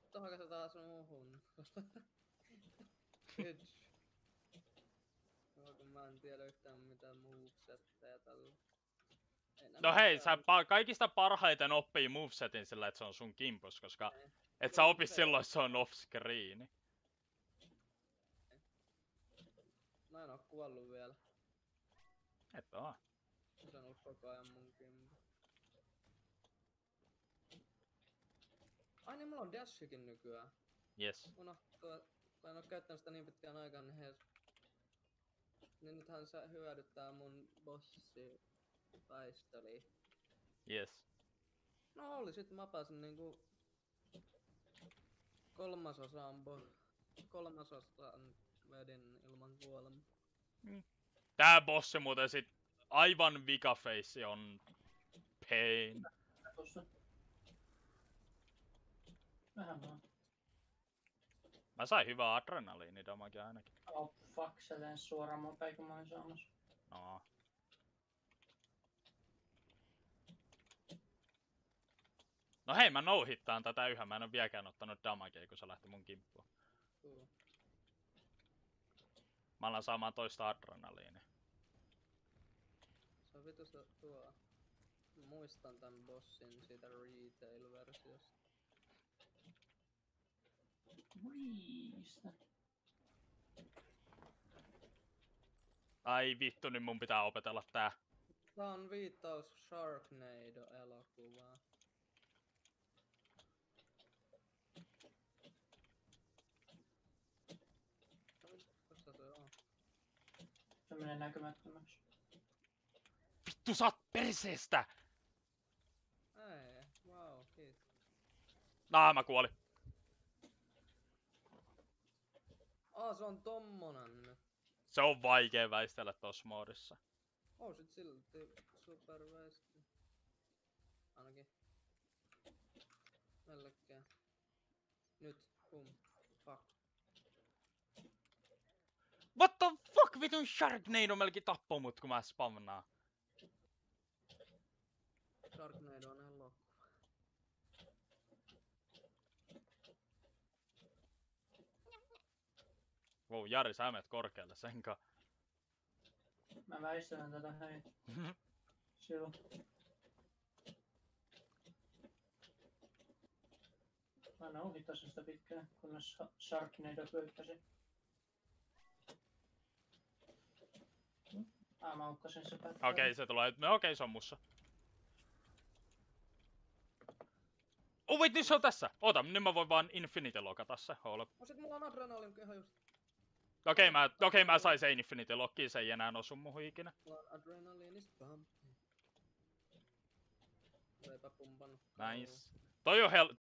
Vittuhan se taas muuhun. Edge. No, kun mä en tiedä yhtään mitään movesetteja tällä. No hei, sä kaikista parhaiten oppii movesetin sillä, että se on sun kimpus, koska et sä opi silloin, se on off-screeni. Mä en oo kuollut vielä. Et oo. Se on ollut koko ajan mun kimpu. Ai niin, mulla on dashikin nykyään. Yes. Unohtuu, mä en oo käyttänyt sitä niin pitkään aikaan, niin niin nythän se hyödyttää mun bossi taisteli. Yes. No oli sit mä pääsin niinku kolmasosaan vedin ilman kuolemaa. Tää bossi muuten sit aivan vikaface on pain. Tossa. Vähän vaan. Mä sain hyvää adrenaliinidamagea ainakin. Oh fuck, se lensi suoraan mun päin kun mä olin saamassa. No. No hei, mä no-hittaan tätä yhä. Mä en oo vieläkään ottanut damagea, kun se lähti mun kimppuun. Mä alan saamaan toista adrenaliinia. Se on vitusta tuo. Muistan tän bossin siitä retail-versiosta. Riistä. Ai vittu, nyt mun pitää opetella tää. Tää on viittaus Sharknado-elokuvaan. Kossa se on? Se menee näkymättömäksi. Vittu, sä oot perseestä! Ei, wow, kiitos. Mä kuolin. Se on tommonen nyt. Se on vaikee väistellä tossa moodissa. Sit silti superväisti. Ainakin. Melkein. Nyt, fuck. What the fuck, vitun Sharknado melkein tappoi mut, kun mä spamnaan. Sharknado on elokuva. Wow, Jari, sä menet korkealle senkaan. Mä väistelen tätä hei. Silloin. Mä nouhittasin sitä pitkään, kunnes Sharknado hyökkäsi. Mä ukkasin se pätkää. Okei, se tulee. No okei, se on mussa. Wait, nyt se on tässä! Oota, nyt mä voin vaan Infinity lokata se. Sit mulla on adrenalin ihan just. Okei, mä sain se Infinity lokkiin, se ei enää osu muhun ikinä. Mulla on adrenaliinista pump. Eipä pumpannut. Nice. Toi on